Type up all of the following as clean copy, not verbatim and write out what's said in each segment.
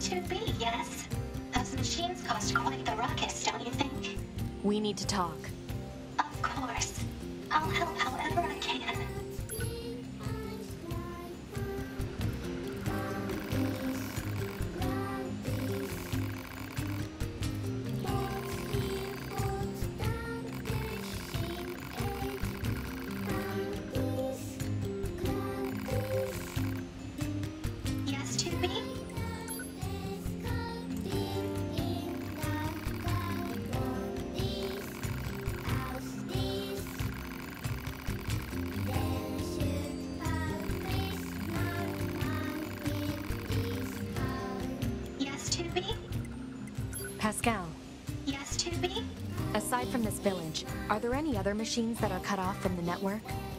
To be, yes. Those machines cost quite the ruckus, don't you think? We need to talk. Of course. I'll help however I can. Yes, to be? Yes, to be? Pascal, Yes, to be? aside from this village, are there any other machines that are cut off from the network?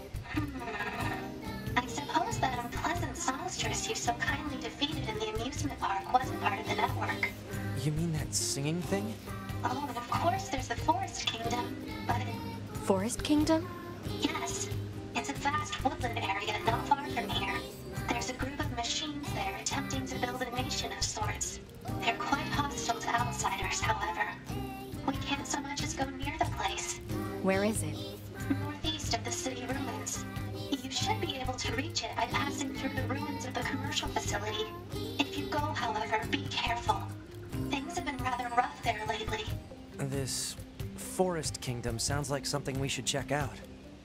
I suppose that unpleasant songstress you so kindly defeated in the amusement park wasn't part of the network. You mean that singing thing? Oh, and of course there's the Forest Kingdom, but Forest Kingdom? yes, it's a vast woodland area not far from here. There's a group of machines there attempting to build a nation of sorts. They're quite hostile to outsiders, however. We can't so much as go near the place. Where is it? Northeast of the city ruins. You should be able to reach it by passing through the ruins of the commercial facility. If you go, however, be careful. Things have been rather rough there lately. This Forest Kingdom sounds like something we should check out.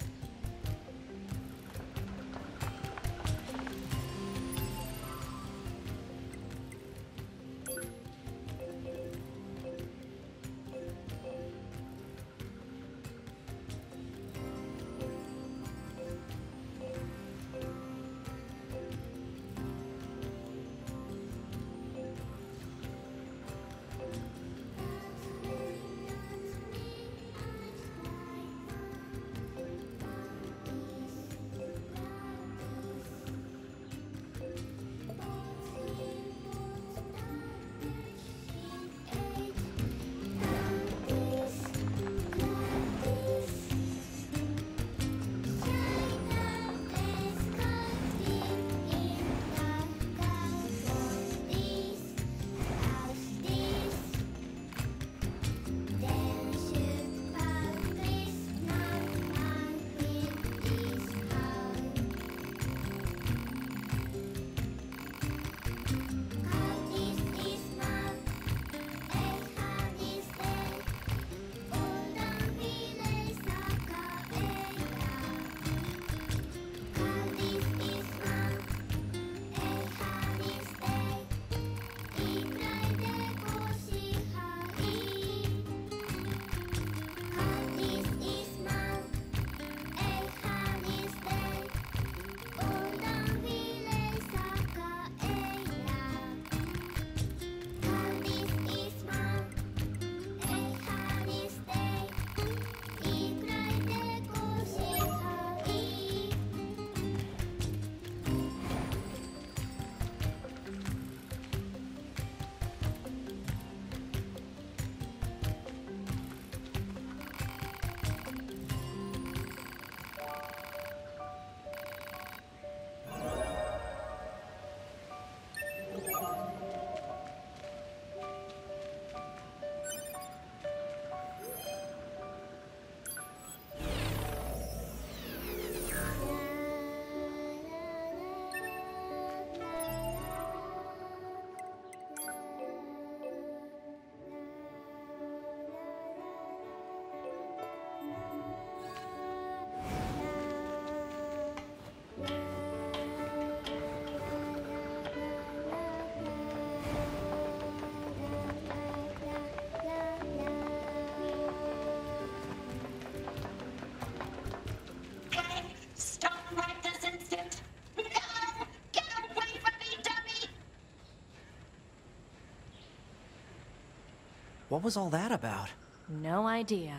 What was all that about? No idea.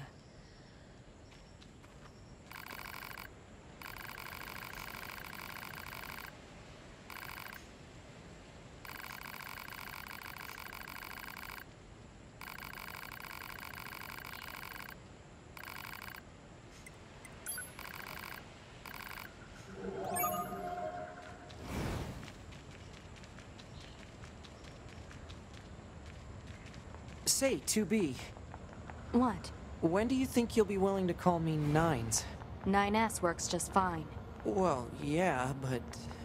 Say, 2B, What? when do you think you'll be willing to call me Nines? 9S works just fine. Well, yeah, but...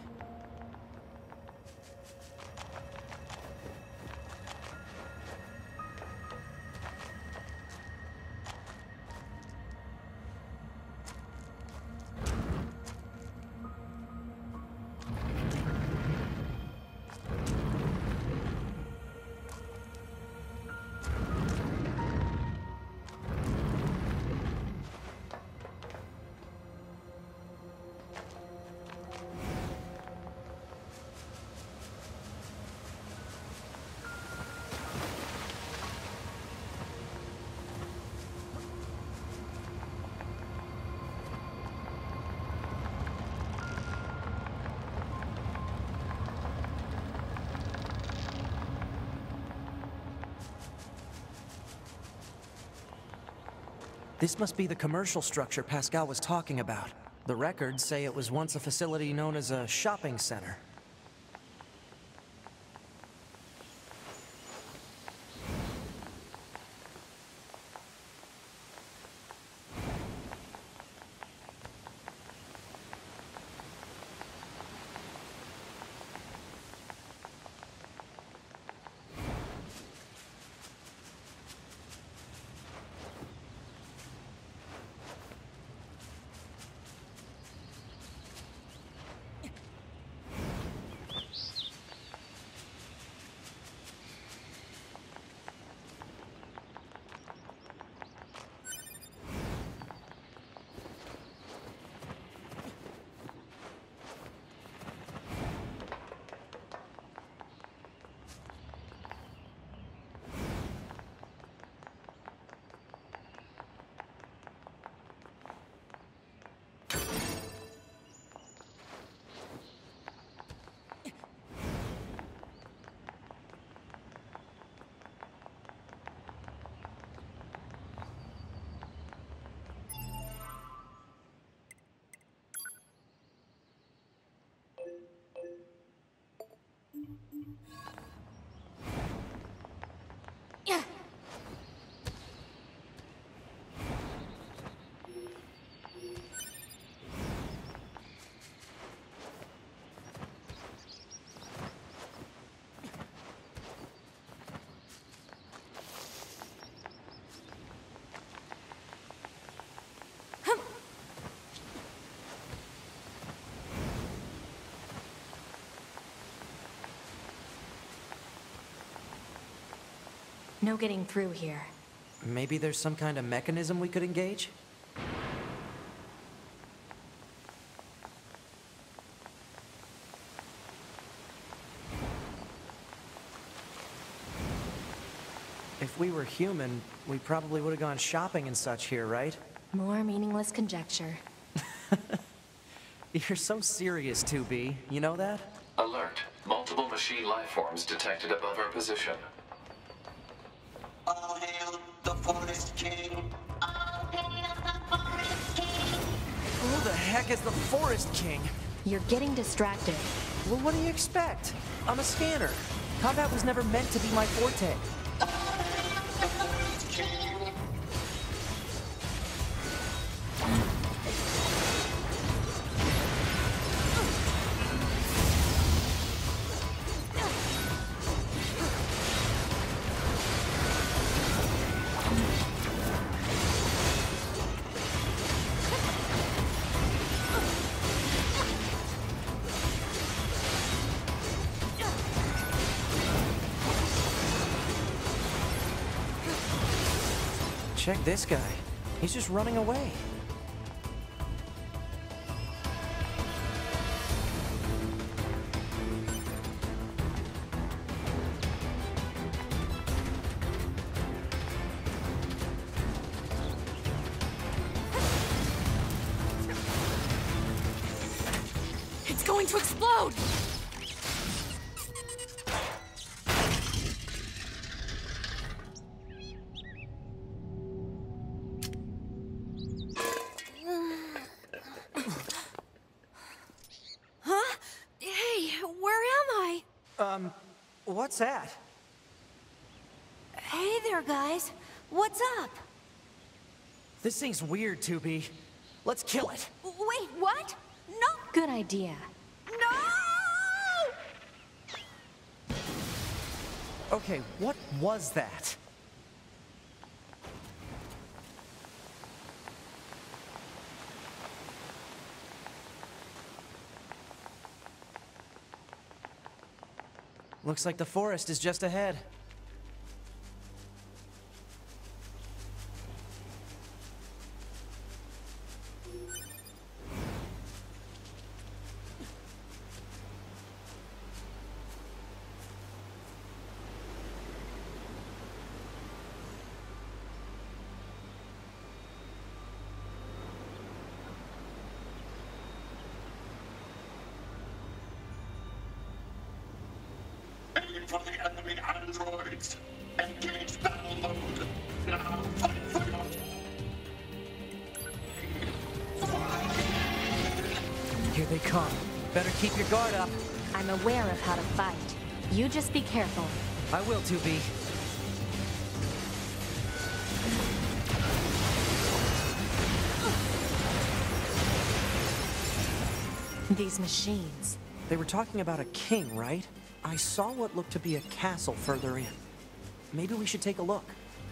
This must be the commercial structure Pascal was talking about. The records say it was once a facility known as a shopping center. No getting through here. Maybe there's some kind of mechanism we could engage? If we were human, we probably would have gone shopping and such here, right? More meaningless conjecture. You're so serious, 2B. You know that? Alert. Multiple machine lifeforms detected above our position. All hail the Forest King. All hail the Forest King! Who the heck is the Forest King? You're getting distracted. Well, what do you expect? I'm a scanner. Combat was never meant to be my forte. The Forest King. Check this guy. He's just running away. It's going to explode! Huh? Hey, where am I? What's that? Hey there, guys. What's up? This thing's weird, 2B. Let's kill it. Wait, what? No! Good idea. No! Okay, what was that? Looks like the forest is just ahead. Aim for the enemy androids. Engage battle mode. Now fight for your... Here they come. Better keep your guard up. I'm aware of how to fight. You just be careful. I will, 2B. These machines. They were talking about a king, right? I saw what looked to be a castle further in. Maybe we should take a look.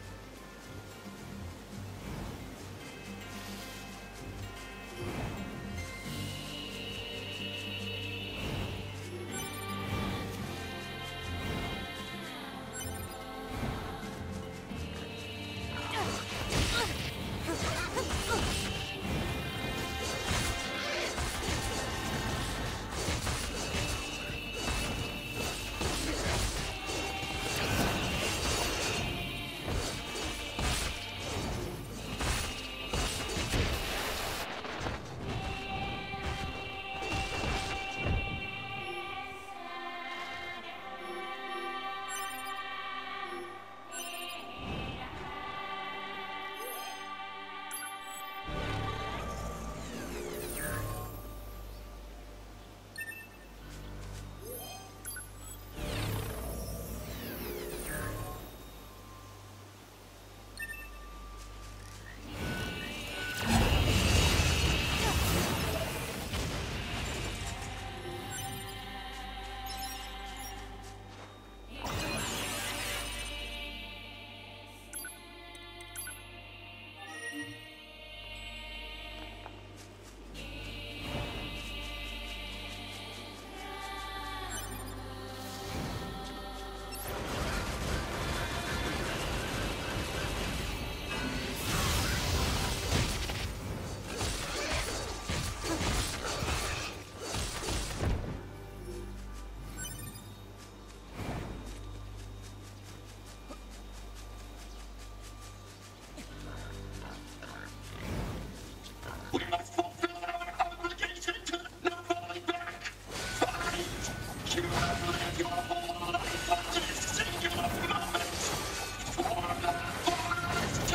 We must fulfill our obligation to no falling back. Fight! You have lived your whole life on this singular moment. For the forest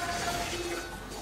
king!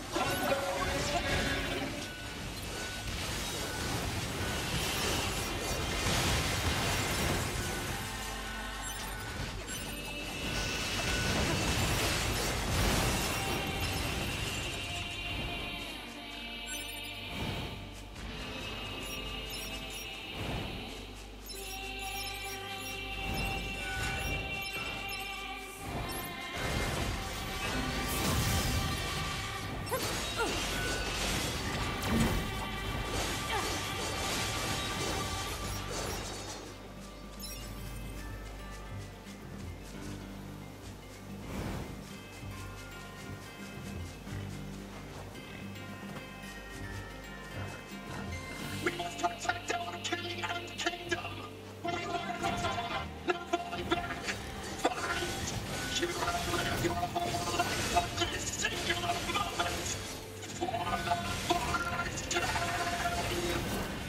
We must protect our king and kingdom! We will no falling back! Fight! You have lived your whole life on this singular moment! For the forest king!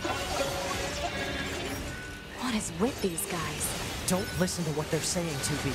What is with these guys? Don't listen to what they're saying, 2B.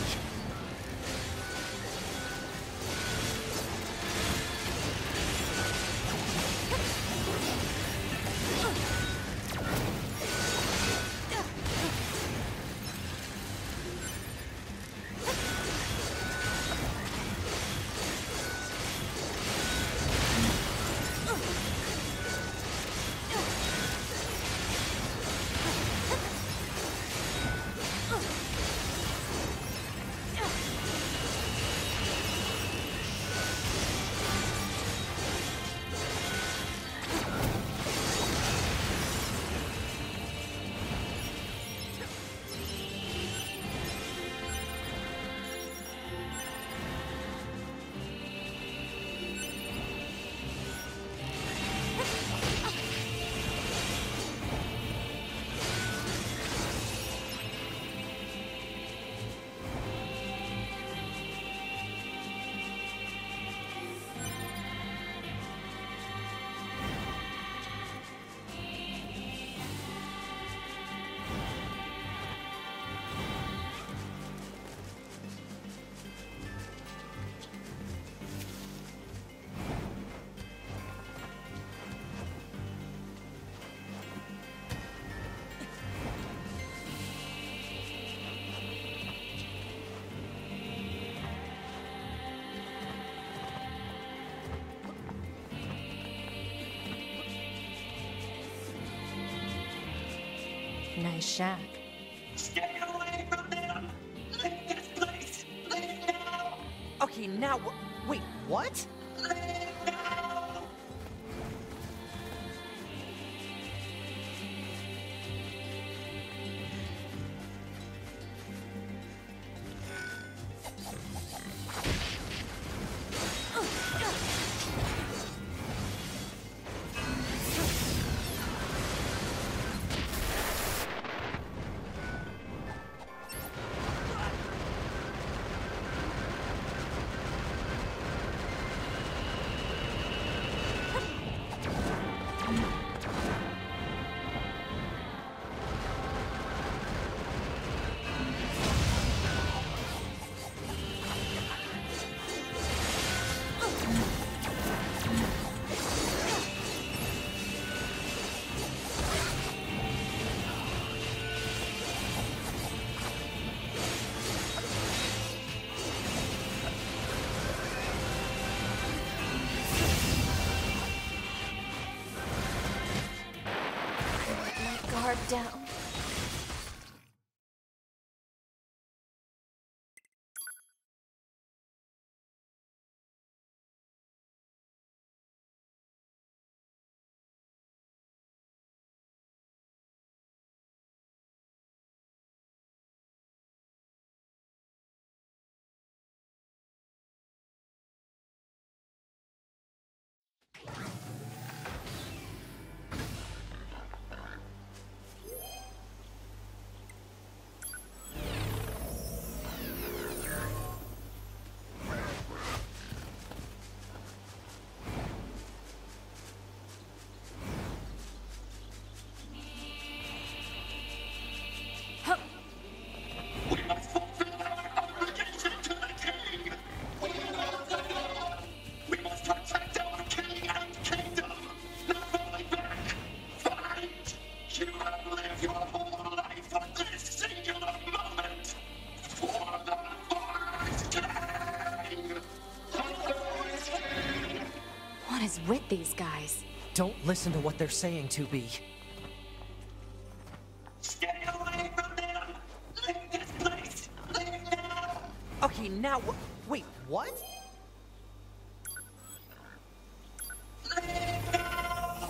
Nice shack. Stay away from them! Leave this place! Leave now! Okay, now wait, what? Leave now! Guard down. We must fulfill our obligation to the king! We must protect our king and kingdom! Not falling back! Fight! You have lived your whole life for this singular moment! For the Forest King! What is with these guys? Don't listen to what they're saying, 2B. Stay away from them! Leave this place! Leave now! Okay, now wait, what? Leave now!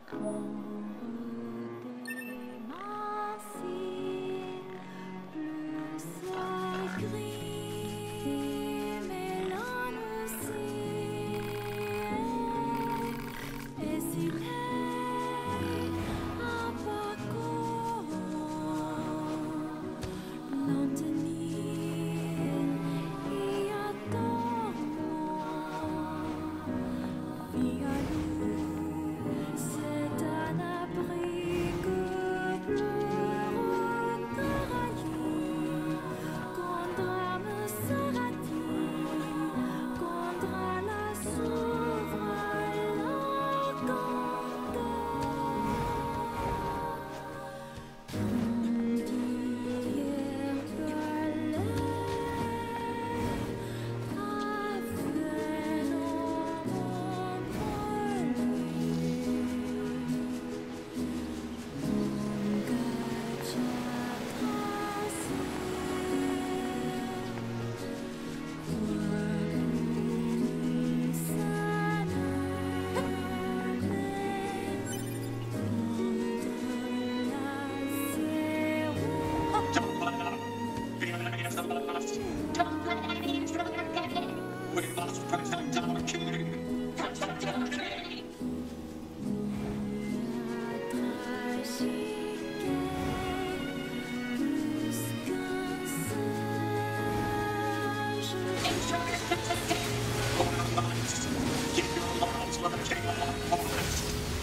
Don't let up. The enemy is among us. Don't let any intruder get in. We must protect our king. Protect our king. Intruders detected. For your lives. Give your lives for the king of our forest.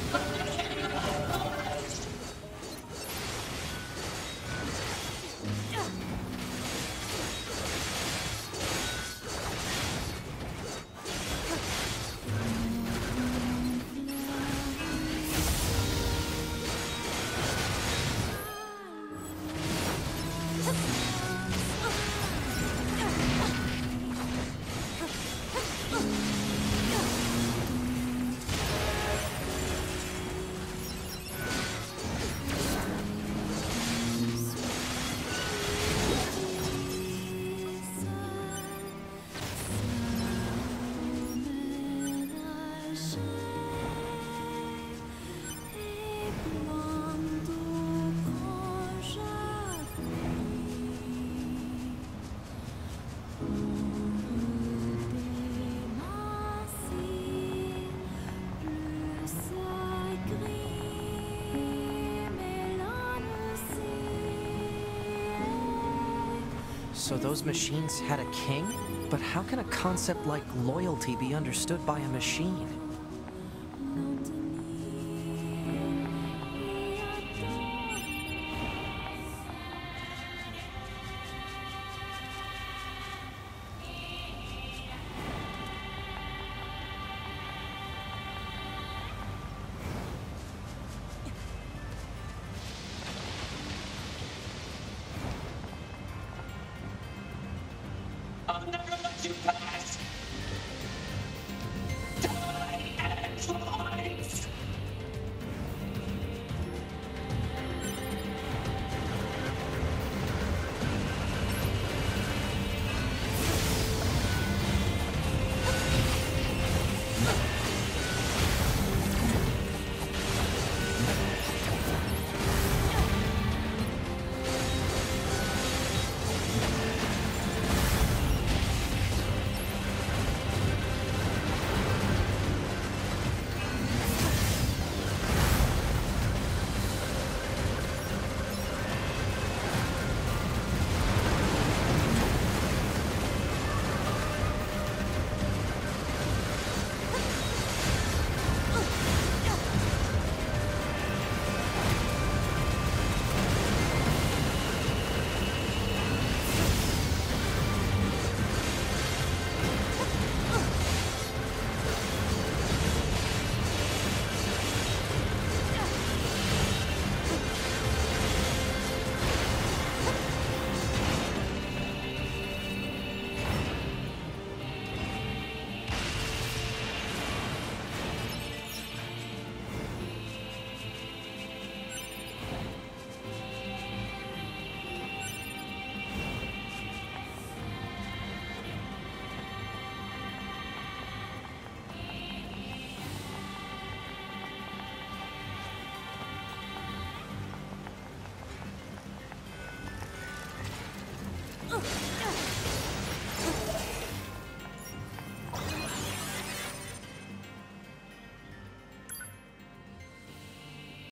So those machines had a king? But how can a concept like loyalty be understood by a machine? I'll never let you pass.